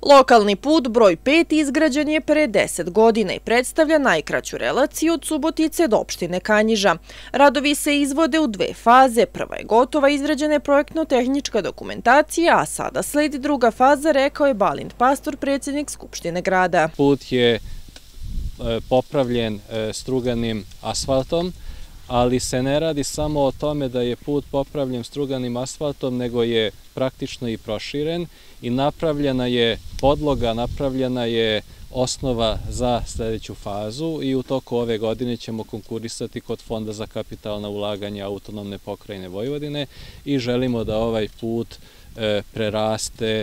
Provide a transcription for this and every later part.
Lokalni put broj 5 izgrađen je pre 10 godina i predstavlja najkraću relaciju od Subotice do opštine Kanjiža. Radovi se izvode u dve faze. Prva je gotova, izrađena je projektno-tehnička dokumentacija, a sada sledi druga faza, rekao je Balint Pastor, predsjednik Skupštine grada. Put je popravljen struganim asfaltom, ali se ne radi samo o tome da je put popravljen struganim asfaltom, nego je praktično i proširen i napravljena je podloga, napravljena je osnova za sljedeću fazu i u toku ove godine ćemo konkurisati kod Fonda za kapitalna ulaganja Autonomne pokrajine Vojvodine i želimo da ovaj put preraste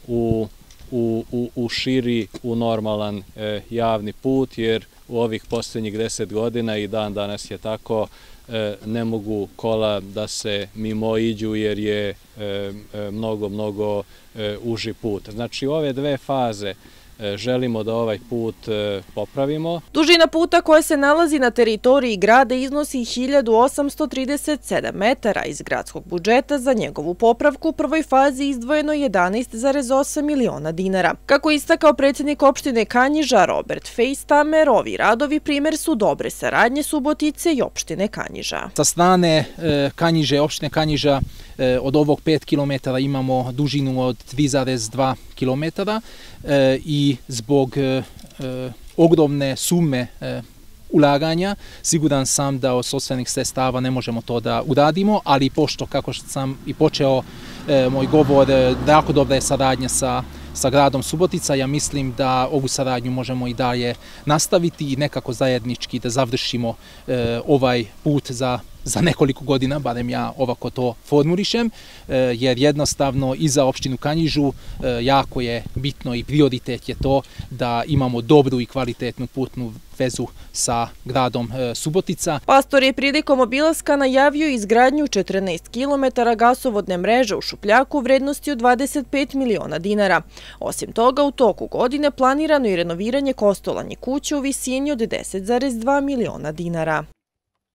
u širi, u normalan javni put, jer u ovih posljednjih 10 godina i dan danas je tako, ne mogu kola da se mimoiđu jer je mnogo uži put. Znači, ove dve faze želimo da ovaj put popravimo. Dužina puta koja se nalazi na teritoriji grada iznosi 1837 metara. Iz gradskog budžeta za njegovu popravku u prvoj fazi izdvojeno 11,8 miliona dinara. Kako je istakao predsjednik opštine Kanjiža Robert Fejstamer, ovi radovi primjer su dobre saradnje Subotice i opštine Kanjiža. Sa strane Kanjiže, opštine Kanjiža, od ovog 5 km imamo dužinu od 3,2 km i zbog ogromne sume ulaganja siguran sam da od sopstvenih sredstava ne možemo to da uradimo, ali pošto, kako sam i počeo moj govor, jako dobra je saradnja sa gradom Subotica, ja mislim da ovu saradnju možemo i dalje nastaviti i nekako zajednički da završimo ovaj put za nekoliko godina, barem ja ovako to formulišem, jer jednostavno i za opštinu Kanjižu jako je bitno i prioritet je to da imamo dobru i kvalitetnu putnu vezu sa gradom Subotica. Pastor je prilikom obilaska najavio izgradnju 14 km gasovodne mreže u Šupljaku u vrednosti od 25 miliona dinara. Osim toga, u toku godine planirano je renoviranje Kostolanje kuće u visini od 10,2 miliona dinara.